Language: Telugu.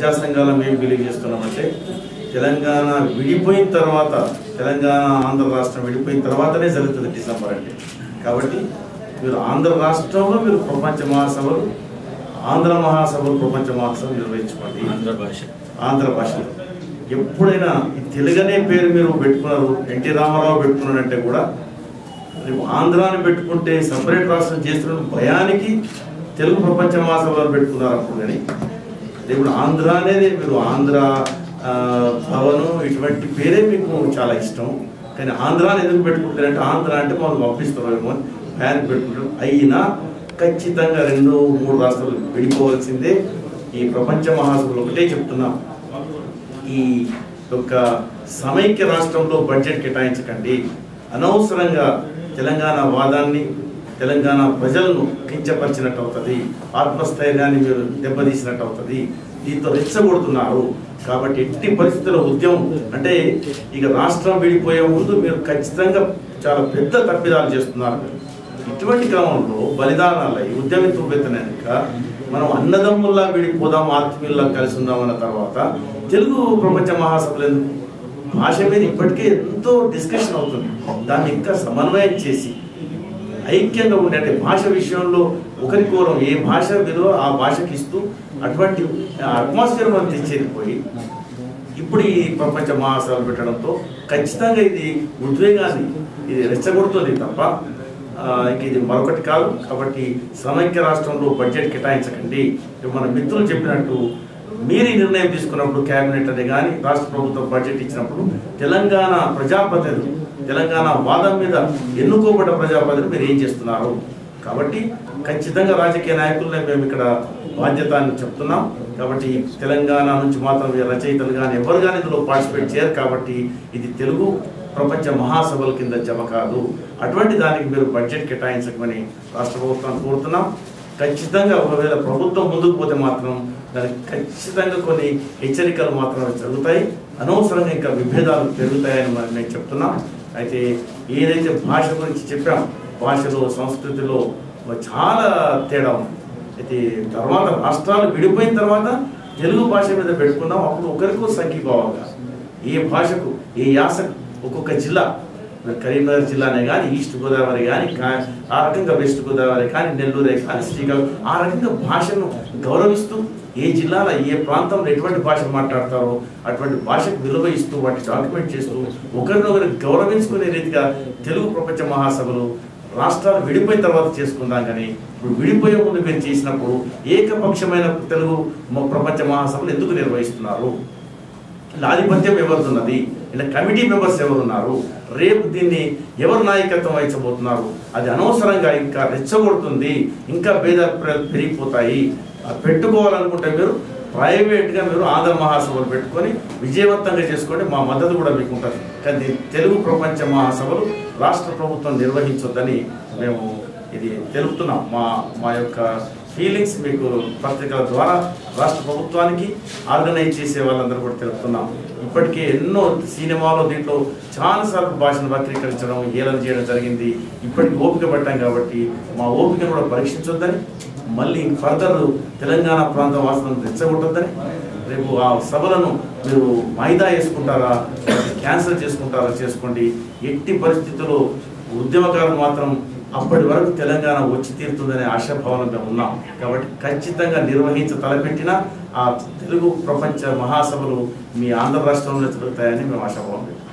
ప్రజా సంఘాలు మేము బిలీవ్ చేస్తున్నామంటే తెలంగాణ విడిపోయిన తర్వాత, తెలంగాణ ఆంధ్ర రాష్ట్రం విడిపోయిన తర్వాతనే జరుగుతుంది డిసెంబర్ అంటే. కాబట్టి మీరు ఆంధ్ర రాష్ట్రంలో మీరు ప్రపంచ మహాసభలు, ఆంధ్ర మహాసభలు, ప్రపంచ మహాసభలు నిర్వహించుకోండి. ఆంధ్ర భాషలో ఎప్పుడైనా ఈ తెలుగనే పేరు మీరు పెట్టుకున్నారు, ఎన్టీ రామారావు పెట్టుకున్నాడంటే కూడా రేపు ఆంధ్రాని పెట్టుకుంటే సపరేట్ రాష్ట్రం చేస్తున్న భయానికి తెలుగు ప్రపంచ మహాసభలు పెట్టుకున్నారు అప్పుడు. కానీ ఇప్పుడు ఆంధ్ర అనేది మీరు ఆంధ్ర భవను ఇటువంటి పేరే మీకు చాలా ఇష్టం. కానీ ఆంధ్రాని ఎందుకు పెట్టుకుంటారంటే ఆంధ్ర అంటే మనం పంపిస్తామేమో భయానికి పెట్టుకుంటారు. అయినా ఖచ్చితంగా 2-3 రాష్ట్రాలు విడిపోవాల్సిందే. ఈ ప్రపంచ మహాసభలు ఒకటే చెప్తున్నాం, ఈ యొక్క సమైక్య రాష్ట్రంలో బడ్జెట్ కేటాయించకండి. అనవసరంగా తెలంగాణ వాదాన్ని, తెలంగాణ ప్రజలను కించపరిచినట్టు అవుతుంది, ఆత్మస్థైర్యాన్ని మీరు దెబ్బతీసినట్టు అవుతుంది. దీంతో రెచ్చగొడుతున్నారు. కాబట్టి ఎట్టి పరిస్థితుల్లో ఉద్యమం అంటే ఇక రాష్ట్రం విడిపోయే ముందు మీరు ఖచ్చితంగా చాలా పెద్ద తప్పిదాలు చేస్తున్నారు. ఇటువంటి క్రమంలో బలిదానాలు ఉద్యమితుబెత్తనాక మనం అన్నదమ్ముల్లా విడిపోదాం, ఆత్మీయుల్లా కలిసి ఉందామన్న తర్వాత తెలుగు ప్రపంచ మహాసభలు ఎందుకు? భాష మీద ఇప్పటికే ఎంతో డిస్కషన్ అవుతుంది. దాన్ని ఇంకా సమన్వయం చేసి ఐక్యంగా ఉండే, అంటే భాష విషయంలో ఒకరికోరం ఏ భాష విలువ ఆ భాషకి ఇస్తూ అటువంటి అట్మాస్ఫియర్ మనం తెచ్చేది పోయి ఇప్పుడు ఈ ప్రపంచ మహాసభలు పెట్టడంతో ఖచ్చితంగా ఇది ఉద్వేగాన్ని ఇది రెచ్చగొడుతుంది తప్ప ఇంక ఇది మరొకటి కాదు. కాబట్టి సమైక్య రాష్ట్రంలో బడ్జెట్ కేటాయించకండి. మన మిత్రులు చెప్పినట్టు మీరు ఈ నిర్ణయం తీసుకున్నప్పుడు క్యాబినెట్ అనే కానీ రాష్ట్ర ప్రభుత్వం బడ్జెట్ ఇచ్చినప్పుడు తెలంగాణ ప్రజాప్రతినిధులు, తెలంగాణ వాదం మీద ఎన్నుకోబడ్డ ప్రజాప్రతినిధులు మీరు ఏం చేస్తున్నారు? కాబట్టి ఖచ్చితంగా రాజకీయ నాయకులనే మేము ఇక్కడ బాధ్యత అని చెప్తున్నాం. కాబట్టి తెలంగాణ నుంచి మాత్రం రచయితలు కానీ ఎవరు కానీ ఇందులో పార్టిసిపేట్ చేయరు. కాబట్టి ఇది తెలుగు ప్రపంచ మహాసభల కింద జమ కాదు. అటువంటి దానికి మీరు బడ్జెట్ కేటాయించకమని రాష్ట్ర ప్రభుత్వాన్ని కోరుతున్నాం. ఖచ్చితంగా ఒకవేళ ప్రభుత్వం ముందుకు పోతే మాత్రం దానికి ఖచ్చితంగా కొన్ని హెచ్చరికలు మాత్రమే జరుగుతాయి. అనవసరంగా ఇంకా విభేదాలు పెరుగుతాయని మరి నేను చెప్తున్నాం. అయితే ఏదైతే భాష గురించి చెప్పాం, భాషలో సంస్కృతిలో చాలా తేడా ఉంది. అయితే తర్వాత రాష్ట్రాలు విడిపోయిన తర్వాత తెలుగు భాష మీద పెట్టుకున్నాం. అప్పుడు ఒకరికో సంఖ్యీభావంగా ఏ భాషకు ఏ యాసకు ఒక్కొక్క జిల్లా, కరీంనగర్ జిల్లానే కానీ, ఈస్ట్ గోదావరి కానీ, ఆ రకంగా వెస్ట్ గోదావరి కానీ, నెల్లూరే కానీ, శ్రీకాకుళం, ఆ రకంగా భాషను గౌరవిస్తూ ఏ జిల్లాలో ఏ ప్రాంతంలో ఎటువంటి భాష మాట్లాడతారో అటువంటి భాషకు విలువ ఇస్తూ వాటిని డాక్యుమెంట్ చేస్తూ ఒకరినొకరు గౌరవించుకునే రీతిగా తెలుగు ప్రపంచ మహాసభలు రాష్ట్రాలు విడిపోయిన తర్వాత చేసుకుందాం. కానీ ఇప్పుడు విడిపోయే ముందు మీరు చేసినప్పుడు ఏకపక్షమైన తెలుగు ప్రపంచ మహాసభలు ఎందుకు నిర్వహిస్తున్నారు? ఇలా ఆధిపత్యం ఎవరుతున్నది? ఇలా కమిటీ మెంబర్స్ ఎవరున్నారు? రేపు దీన్ని ఎవరు నాయకత్వం వహించబోతున్నారు? అది అనవసరంగా ఇంకా రెచ్చగొడుతుంది, ఇంకా భేదాభిప్రాయాలు పెరిగిపోతాయి. పెట్టుకోవాలనుకుంటే మీరు ప్రైవేట్గా మీరు ఆంధ్ర మహాసభలు పెట్టుకొని విజయవంతంగా చేసుకోండి. మా మద్దతు కూడా మీకు ఉంటుంది. కానీ తెలుగు ప్రపంచ మహాసభలు రాష్ట్ర ప్రభుత్వం నిర్వహించొద్దని మేము ఇది తెలుపుతున్నాం. మా యొక్క ఫీలింగ్స్ మీకు పత్రికల ద్వారా రాష్ట్ర ప్రభుత్వానికి ఆర్గనైజ్ చేసే వాళ్ళందరూ కూడా తెలుపుతున్నాం. ఇప్పటికే ఎన్నో సినిమాలో దీంట్లో చాలాసార్లు భాషను వక్రీకరించడం, ఏలన చేయడం జరిగింది. ఇప్పటికి ఓపిక పట్టాం కాబట్టి మా ఓపికను కూడా పరీక్షించొద్దని, మళ్ళీ ఫర్దర్ తెలంగాణ ప్రాంత వాసులను రెచ్చగొట్టొద్దని, రేపు ఆ సభలను మీరు వాయిదా వేసుకుంటారా, క్యాన్సిల్ చేసుకుంటారా చేసుకోండి. ఎట్టి పరిస్థితుల్లో ఉద్యమకారులు మాత్రం అప్పటి వరకు తెలంగాణ వచ్చి తీరుతుందనే ఆశాభావనలో ఉన్నాం. కాబట్టి ఖచ్చితంగా తలపెట్టిన ఆ తెలుగు ప్రపంచ మహాసభలు మీ ఆంధ్ర రాష్ట్రంలో జరుగుతాయని మేము ఆశాభావం.